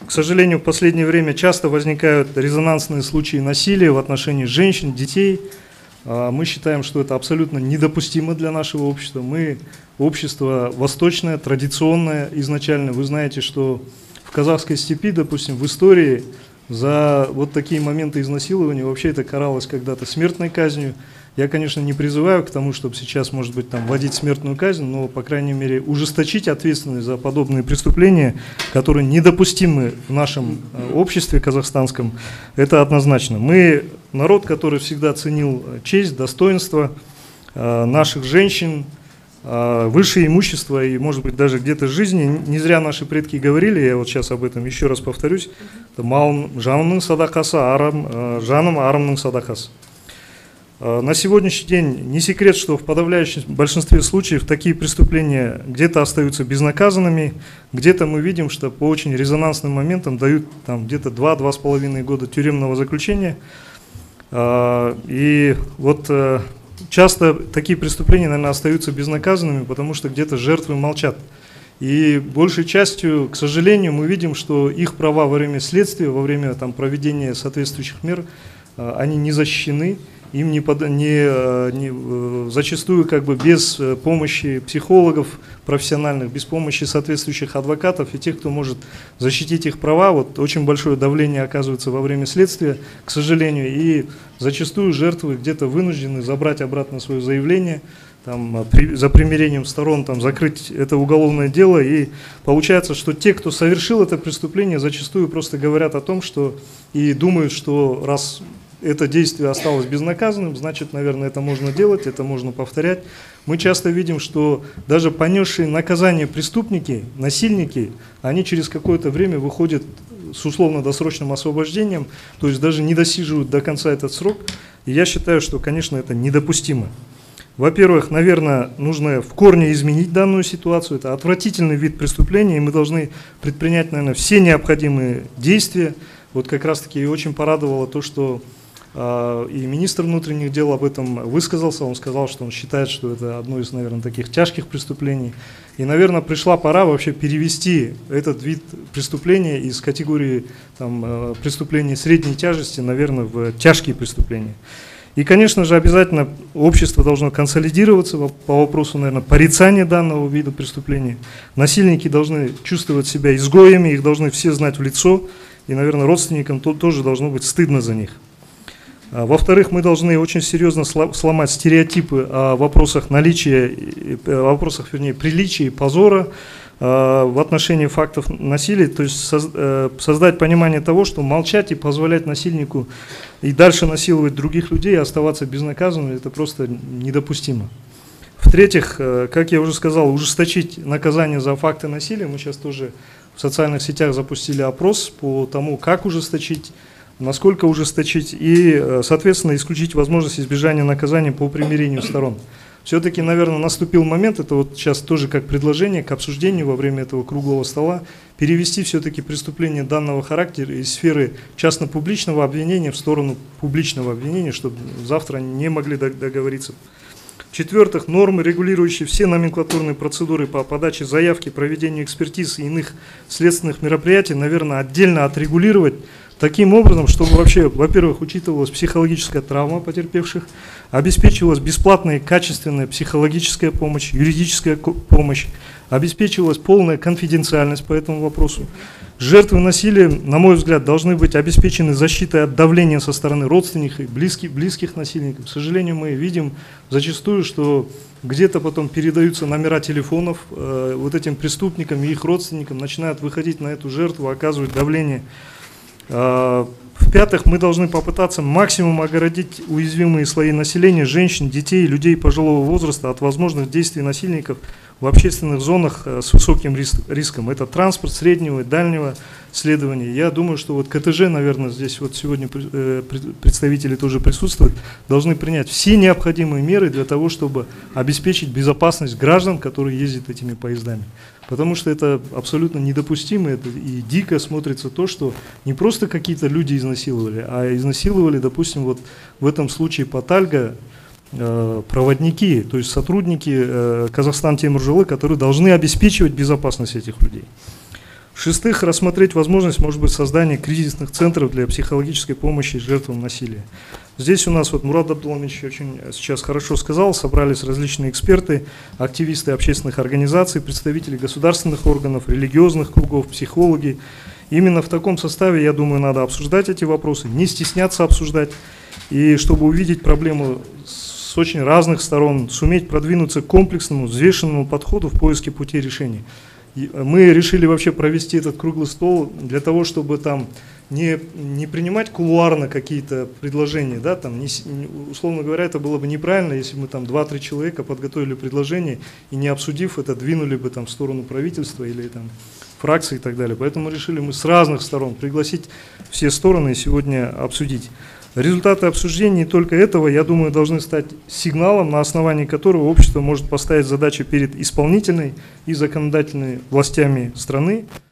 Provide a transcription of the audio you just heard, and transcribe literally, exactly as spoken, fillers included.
К сожалению, в последнее время часто возникают резонансные случаи насилия в отношении женщин, детей. Мы считаем, что это абсолютно недопустимо для нашего общества. Мы общество восточное, традиционное изначально. Вы знаете, что в казахской степи, допустим, в истории за вот такие моменты изнасилования вообще это каралось когда-то смертной казнью. Я, конечно, не призываю к тому, чтобы сейчас, может быть, там вводить смертную казнь, но, по крайней мере, ужесточить ответственность за подобные преступления, которые недопустимы в нашем обществе казахстанском, это однозначно. Мы народ, который всегда ценил честь, достоинство наших женщин, высшее имущество и, может быть, даже где-то жизни. Не зря наши предки говорили, я вот сейчас об этом еще раз повторюсь, «Жанның садақасы арам, жаным арымның садақасы». На сегодняшний день не секрет, что в подавляющем большинстве случаев такие преступления где-то остаются безнаказанными, где-то мы видим, что по очень резонансным моментам дают где-то два-два с половиной года тюремного заключения. И вот часто такие преступления, наверное, остаются безнаказанными, потому что где-то жертвы молчат. И большей частью, к сожалению, мы видим, что их права во время следствия, во время там, проведения соответствующих мер, они не защищены. Им не, под, не, не, зачастую как бы без помощи психологов профессиональных, без помощи соответствующих адвокатов и тех, кто может защитить их права, вот очень большое давление оказывается во время следствия, к сожалению, и зачастую жертвы где-то вынуждены забрать обратно свое заявление, там, при, за примирением сторон там, закрыть это уголовное дело, и получается, что те, кто совершил это преступление, зачастую просто говорят о том, что и думают, что раз это действие осталось безнаказанным, значит, наверное, это можно делать, это можно повторять. Мы часто видим, что даже понесшие наказание преступники, насильники, они через какое-то время выходят с условно-досрочным освобождением, то есть даже не досиживают до конца этот срок. И я считаю, что, конечно, это недопустимо. Во-первых, наверное, нужно в корне изменить данную ситуацию. Это отвратительный вид преступления, и мы должны предпринять, наверное, все необходимые действия. Вот как раз-таки и очень порадовало то, что и министр внутренних дел об этом высказался, он сказал, что он считает, что это одно из, наверное, таких тяжких преступлений. И, наверное, пришла пора вообще перевести этот вид преступления из категории там, преступлений средней тяжести, наверное, в тяжкие преступления. И, конечно же, обязательно общество должно консолидироваться по вопросу, наверное, порицания данного вида преступления. Насильники должны чувствовать себя изгоями, их должны все знать в лицо, и, наверное, родственникам тоже должно быть стыдно за них. Во-вторых, мы должны очень серьезно сломать стереотипы о вопросах наличия, о вопросах, вернее, приличия и позора в отношении фактов насилия, то есть создать понимание того, что молчать и позволять насильнику и дальше насиловать других людей и оставаться безнаказанным, это просто недопустимо. В-третьих, как я уже сказал, ужесточить наказание за факты насилия. Мы сейчас тоже в социальных сетях запустили опрос по тому, как ужесточить, насколько ужесточить и, соответственно, исключить возможность избежания наказания по примирению сторон. Все-таки, наверное, наступил момент, это вот сейчас тоже как предложение к обсуждению во время этого круглого стола, перевести все-таки преступление данного характера из сферы частно-публичного обвинения в сторону публичного обвинения, чтобы завтра не могли договориться. В-четвертых, нормы, регулирующие все номенклатурные процедуры по подаче заявки, проведению экспертиз и иных следственных мероприятий, наверное, отдельно отрегулировать, таким образом, чтобы вообще, во-первых, учитывалась психологическая травма потерпевших, обеспечивалась бесплатная и качественная психологическая помощь, юридическая помощь, обеспечивалась полная конфиденциальность по этому вопросу. Жертвы насилия, на мой взгляд, должны быть обеспечены защитой от давления со стороны родственников и близких, близких насильников. К сожалению, мы видим зачастую, что где-то потом передаются номера телефонов э, вот этим преступникам и их родственникам, начинают выходить на эту жертву, оказывать давление. В-пятых, мы должны попытаться максимум огородить уязвимые слои населения, женщин, детей, людей пожилого возраста от возможных действий насильников в общественных зонах с высоким риском. Это транспорт среднего и дальнего следования. Я думаю, что вот ка тэ жэ, наверное, здесь вот сегодня представители тоже присутствуют, должны принять все необходимые меры для того, чтобы обеспечить безопасность граждан, которые ездят этими поездами. Потому что это абсолютно недопустимо, это и дико смотрится то, что не просто какие-то люди изнасиловали, а изнасиловали, допустим, вот в этом случае по Тальго э, проводники, то есть сотрудники э, Казахстан Темиржолы, которые должны обеспечивать безопасность этих людей. В-шестых, рассмотреть возможность, может быть, создания кризисных центров для психологической помощи жертвам насилия. Здесь у нас вот Мурат Абдулламович очень сейчас хорошо сказал, собрались различные эксперты, активисты общественных организаций, представители государственных органов, религиозных кругов, психологи. Именно в таком составе, я думаю, надо обсуждать эти вопросы, не стесняться обсуждать, и чтобы увидеть проблему с очень разных сторон, суметь продвинуться к комплексному, взвешенному подходу в поиске пути решения. Мы решили вообще провести этот круглый стол для того, чтобы там не, не принимать кулуарно какие-то предложения, да, там, не, условно говоря, это было бы неправильно, если мы там два-три человека подготовили предложение и не обсудив это, двинули бы там в сторону правительства или там фракции и так далее. Поэтому решили мы с разных сторон пригласить все стороны и сегодня обсудить. Результаты обсуждений не только этого, я думаю, должны стать сигналом, на основании которого общество может поставить задачи перед исполнительной и законодательной властями страны